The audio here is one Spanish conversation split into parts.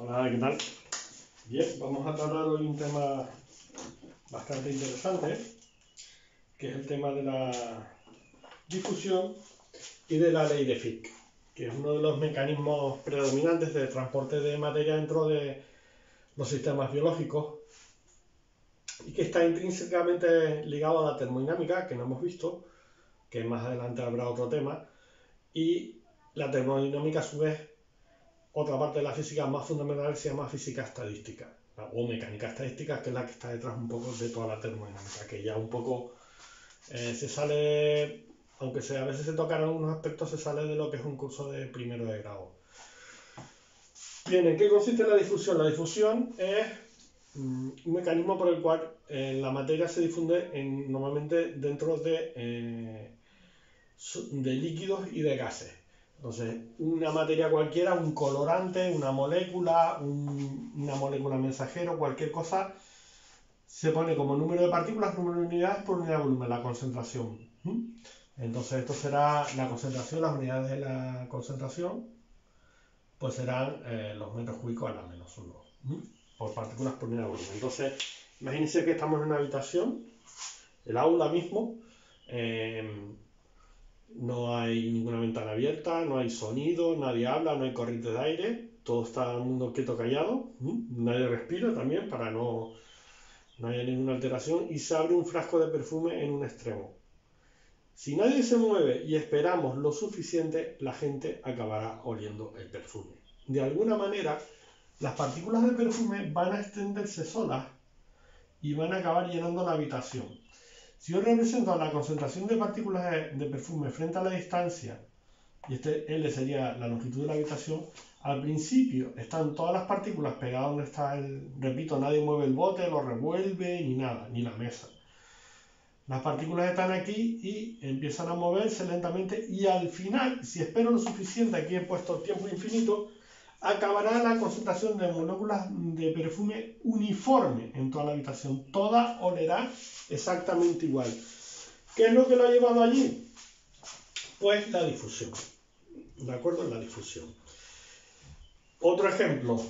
Hola, ¿qué tal? Bien, vamos a tratar hoy un tema bastante interesante, que es el tema de la difusión y de la ley de Fick, que es uno de los mecanismos predominantes de transporte de materia dentro de los sistemas biológicos y que está intrínsecamente ligado a la termodinámica, que no hemos visto, que más adelante habrá otro tema, y la termodinámica a su vez, otra parte de la física más fundamental se llama física estadística o mecánica estadística, que es la que está detrás un poco de toda la termodinámica, que ya un poco se sale, aunque a veces se tocan algunos aspectos, se sale de lo que es un curso de primero de grado. Bien, ¿en qué consiste la difusión? La difusión es un mecanismo por el cual la materia se difunde normalmente dentro de líquidos y de gases. Entonces, una materia cualquiera, un colorante, una molécula mensajero, cualquier cosa, se pone como número de partículas, número de unidades por unidad de volumen, la concentración. Entonces, esto será la concentración, las unidades de la concentración, pues serán los metros cúbicos a la menos 1, por partículas por unidad de volumen. Entonces, imagínense que estamos en una habitación, el aula mismo, no hay ninguna ventana abierta, no hay sonido, nadie habla, no hay corriente de aire, todo está el mundo quieto, callado, nadie respira también para no haya ninguna alteración, y se abre un frasco de perfume en un extremo. Si nadie se mueve y esperamos lo suficiente, la gente acabará oliendo el perfume. De alguna manera, las partículas de perfume van a extenderse solas y van a acabar llenando la habitación. Si yo represento la concentración de partículas de perfume frente a la distancia, y este L sería la longitud de la habitación, al principio están todas las partículas pegadas donde está repito, nadie mueve el bote, lo revuelve, ni nada, ni la mesa. Las partículas están aquí y empiezan a moverse lentamente y al final, si espero lo suficiente, aquí he puesto tiempo infinito, acabará la concentración de moléculas de perfume uniforme en toda la habitación. Toda olerá exactamente igual. ¿Qué es lo que lo ha llevado allí? Pues la difusión. ¿De acuerdo? La difusión. Otro ejemplo.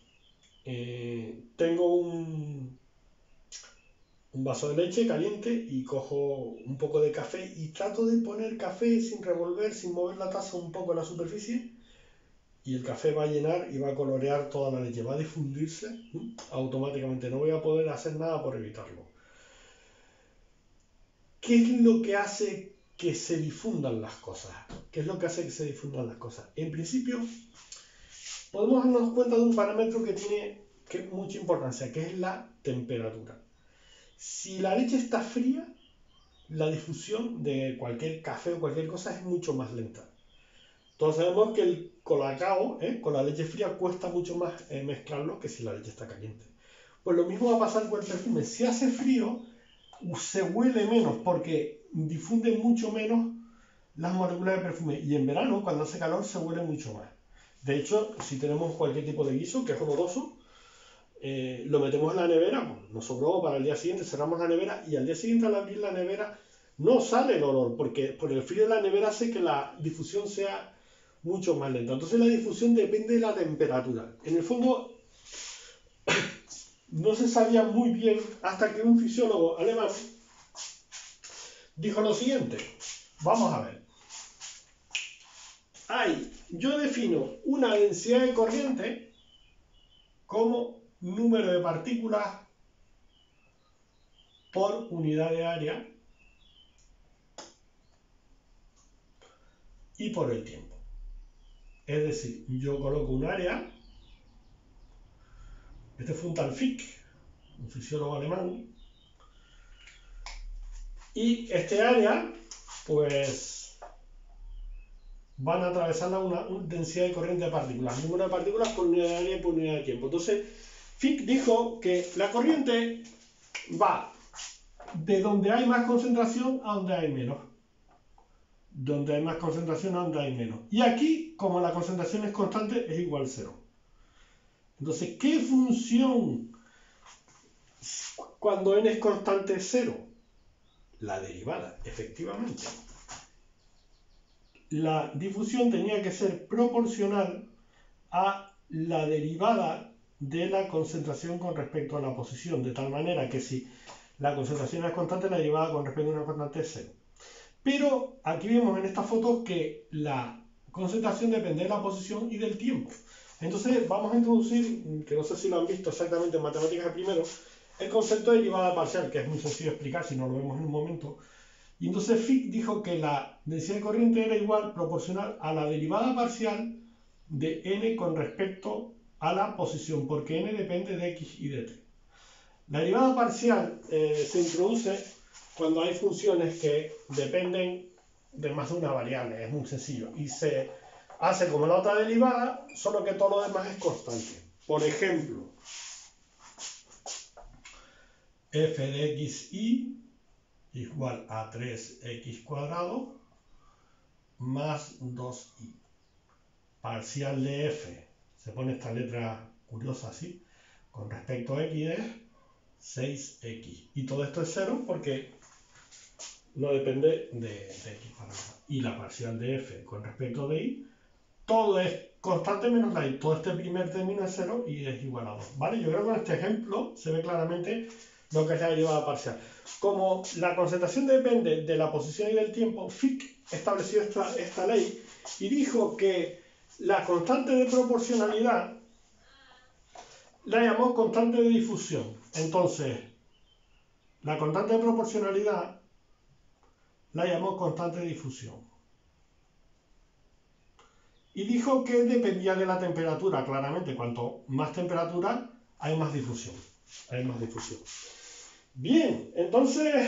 Tengo un vaso de leche caliente y cojo un poco de café y trato de poner café sin revolver, sin mover la taza un poco en la superficie, y el café va a llenar y va a colorear toda la leche, va a difundirse automáticamente, no voy a poder hacer nada por evitarlo. ¿Qué es lo que hace que se difundan las cosas? ¿Qué es lo que hace que se difundan las cosas? En principio, podemos darnos cuenta de un parámetro que tiene mucha importancia, que es la temperatura. Si la leche está fría, la difusión de cualquier café o cualquier cosa es mucho más lenta. Todos sabemos que el colacao, con la leche fría, cuesta mucho más mezclarlo que si la leche está caliente. Pues lo mismo va a pasar con el perfume. Si hace frío, se huele menos porque difunde mucho menos las moléculas de perfume. Y en verano, cuando hace calor, se huele mucho más. De hecho, si tenemos cualquier tipo de guiso que es oloroso, lo metemos en la nevera, nos sobró para el día siguiente, cerramos la nevera y al día siguiente al abrir la nevera no sale el olor porque por el frío de la nevera hace que la difusión sea mucho más lenta. Entonces la difusión depende de la temperatura. En el fondo no se sabía muy bien hasta que un fisiólogo alemán dijo lo siguiente. Vamos a ver. Yo defino una densidad de corriente como número de partículas por unidad de área y por el tiempo. Es decir, yo coloco un área, este fue un tal Fick, un fisiólogo alemán, y este área, pues, van a atravesar una densidad de corriente de partículas, número de partículas por unidad de área y por unidad de tiempo. Entonces, Fick dijo que la corriente va de donde hay más concentración a donde hay menos. Donde hay más concentración a donde hay menos. Y aquí, como la concentración es constante, es igual a 0. Entonces, ¿qué función cuando n es constante es 0? La derivada, efectivamente. La difusión tenía que ser proporcional a la derivada de la concentración con respecto a la posición, de tal manera que si la concentración es constante, la derivada con respecto a una constante es 0. Pero aquí vemos en esta foto que la concentración depende de la posición y del tiempo. Entonces vamos a introducir, que no sé si lo han visto exactamente en matemáticas de primero, el concepto de derivada parcial, que es muy sencillo de explicar si no lo vemos en un momento. Y entonces Fick dijo que la densidad de corriente era igual, proporcional a la derivada parcial de n con respecto a la posición, porque n depende de x y de t. La derivada parcial se introduce cuando hay funciones que dependen de más de una variable, es muy sencillo, y se hace como la otra derivada, solo que todo lo demás es constante. Por ejemplo, f de xy igual a 3x cuadrado más 2y. Parcial de f, se pone esta letra curiosa así, con respecto a x es 6x. Y todo esto es 0 porque no depende de x para nada. Y la parcial de f con respecto de y, todo es constante menos la y. Todo este primer término es 0 y es igual a 2. ¿Vale? Yo creo que con este ejemplo se ve claramente lo que es la derivada parcial. Como la concentración depende de la posición y del tiempo, Fick estableció esta ley y dijo que la constante de proporcionalidad la llamó constante de difusión. Entonces, la constante de proporcionalidad la llamó constante de difusión. Y dijo que dependía de la temperatura, claramente. Cuanto más temperatura, hay más difusión. Bien, entonces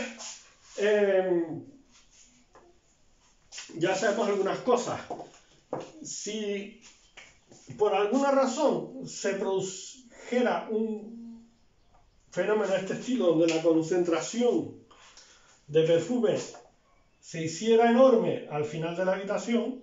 ya sabemos algunas cosas. Si por alguna razón se produjera un fenómeno de este estilo, donde la concentración de perfume se hiciera enorme al final de la habitación,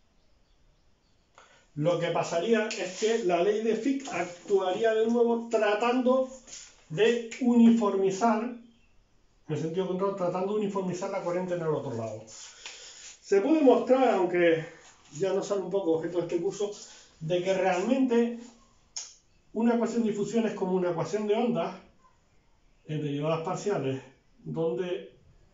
lo que pasaría es que la ley de Fick actuaría de nuevo tratando de uniformizar, en el sentido contrario, tratando de uniformizar la corriente en el otro lado. Se puede mostrar, aunque ya nos sale un poco objeto de este curso, de que realmente una ecuación de difusión es como una ecuación de ondas en derivadas parciales, donde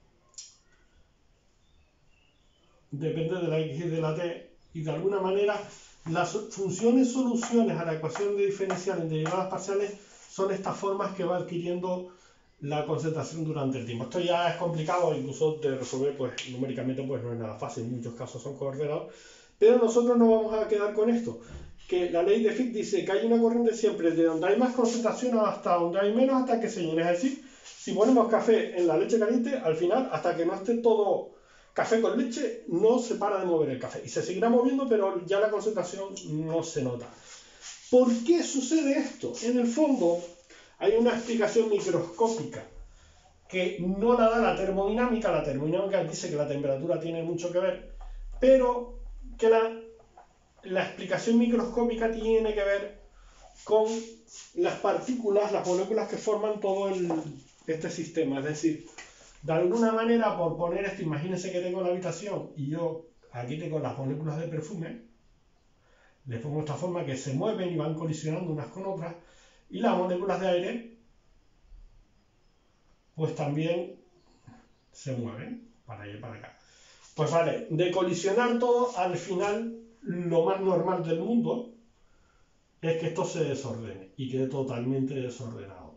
depende de la x y de la t, y de alguna manera las funciones soluciones a la ecuación de diferencial en derivadas parciales son estas formas que va adquiriendo la concentración durante el tiempo. Esto ya es complicado, incluso de resolver pues numéricamente pues no es nada fácil, en muchos casos son coordenados, pero nosotros no vamos a quedar con esto, que la ley de Fick dice que hay una corriente siempre de donde hay más concentración hasta donde hay menos hasta que se llene. Es decir, si ponemos café en la leche caliente, al final, hasta que no esté todo café con leche, no se para de mover el café. Y se seguirá moviendo, pero ya la concentración no se nota. ¿Por qué sucede esto? En el fondo, hay una explicación microscópica que no la da la termodinámica. La termodinámica dice que la temperatura tiene mucho que ver, pero que la explicación microscópica tiene que ver con las partículas, las moléculas que forman todo este sistema. Es decir, de alguna manera, por poner esto, imagínense que tengo la habitación y yo aquí tengo las moléculas de perfume, les pongo esta forma que se mueven y van colisionando unas con otras, y las moléculas de aire pues también se mueven para allá y para acá. Pues vale, de colisionar todo, al final lo más normal del mundo es que esto se desordene y quede totalmente desordenado.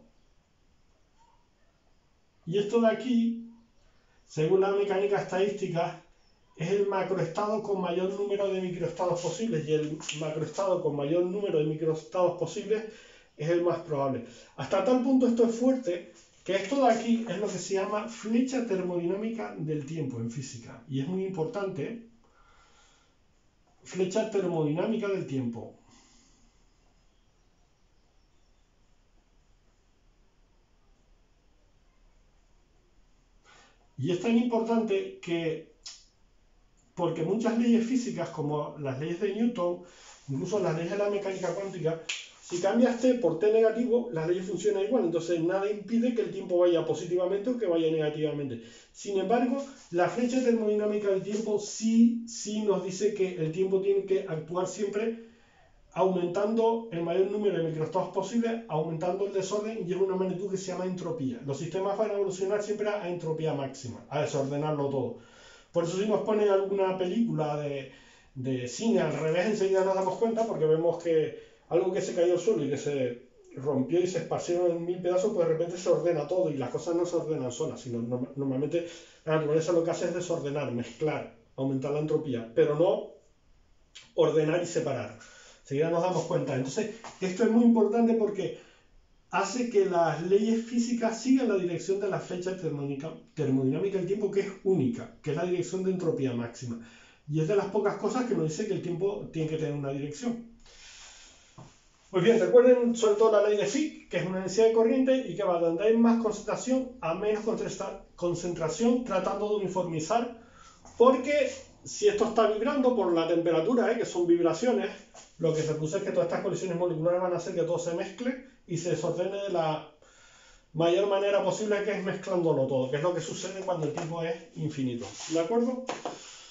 Y esto de aquí, según la mecánica estadística, es el macroestado con mayor número de microestados posibles, y el macroestado con mayor número de microestados posibles es el más probable. Hasta tal punto esto es fuerte que esto de aquí es lo que se llama flecha termodinámica del tiempo en física, y es muy importante. Flecha termodinámica del tiempo. Y es tan importante que, porque muchas leyes físicas, como las leyes de Newton, incluso las leyes de la mecánica cuántica, si cambias t por t negativo, las leyes funcionan igual. Entonces nada impide que el tiempo vaya positivamente o que vaya negativamente. Sin embargo, la flecha termodinámica del tiempo sí nos dice que el tiempo tiene que actuar siempre aumentando el mayor número de microestados posible, aumentando el desorden, y llega a una magnitud que se llama entropía. Los sistemas van a evolucionar siempre a entropía máxima, a desordenarlo todo. Por eso si nos ponen alguna película de cine al revés, enseguida nos damos cuenta, porque vemos que algo que se cayó al suelo y que se rompió y se esparcieron en 1000 pedazos, pues de repente se ordena todo y las cosas no se ordenan solas, sino normalmente la naturaleza lo que hace es desordenar, mezclar, aumentar la entropía, pero no ordenar y separar. Enseguida nos damos cuenta. Entonces, esto es muy importante porque hace que las leyes físicas sigan la dirección de la flecha termodinámica del tiempo, que es única, que es la dirección de entropía máxima. Y es de las pocas cosas que nos dice que el tiempo tiene que tener una dirección. Pues bien, recuerden sobre todo la ley de Fick, que es una densidad de corriente y que va de donde hay más concentración a menos concentración, tratando de uniformizar, porque si esto está vibrando por la temperatura, que son vibraciones, lo que se produce es que todas estas colisiones moleculares van a hacer que todo se mezcle y se desordene de la mayor manera posible, que es mezclándolo todo, que es lo que sucede cuando el tiempo es infinito. ¿De acuerdo?